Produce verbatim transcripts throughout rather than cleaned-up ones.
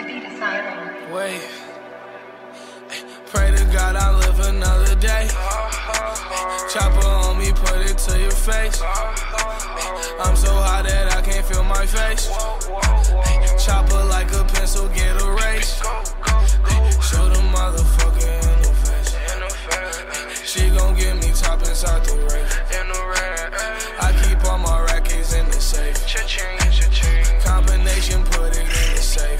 Wait. Pray to God I live another day. Chopper on me, put it to your face. I'm so high that I can't feel my face. Chopper like a pencil, get erased. Shoot a motherfucker in the face. She gon' get me top inside the race. I keep all my rackets in the safe. Combination, put it in the safe.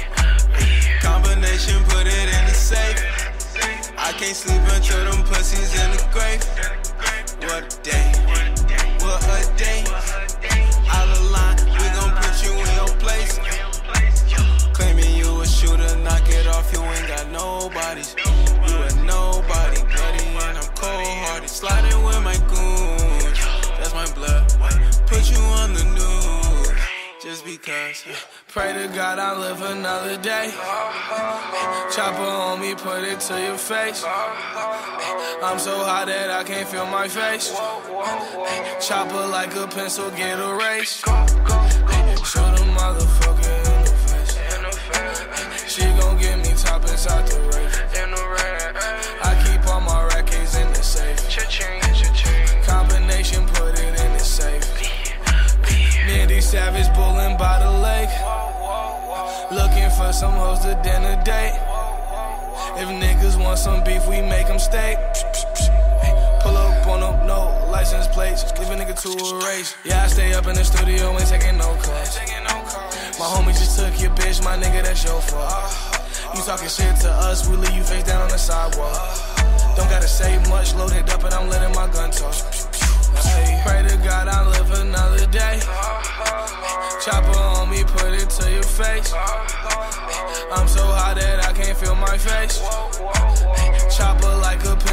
Combination, put it in the safe. I can't sleep until them pussies in the grave. What a day, what a day. Out of line, we gon' put you in your place. Claiming you a shooter, knock it off, you ain't got nobodies. You a nobody, bloody and I'm cold-hearted. Sliding with my goons, that's my blood. Put you on the news, just because. Pray to God I live another day. Chopper on me, put it to your face. I'm so high that I can't feel my face. Chopper like a pencil, get erased. Shoot a motherfucker in the face. She gon' get me top inside the race. I keep all my rackets in the safe. Combination, put it in the safe. Me and these savage bullin' by the lake. Looking for some hoes to dinner date. If niggas want some beef, we make them steak. Pull up on them, no license plates. Leave a nigga to a race. Yeah, I stay up in the studio, ain't taking no calls. My homie just took your bitch, my nigga, that's your fault. You talking shit to us, we leave you face down on the sidewalk. Don't gotta say much, loaded up and I'm letting my gun talk. Hey, pray to God I live another day. Chopper on me, put it to your face. I'm so high that I can't feel my face. Chopper like a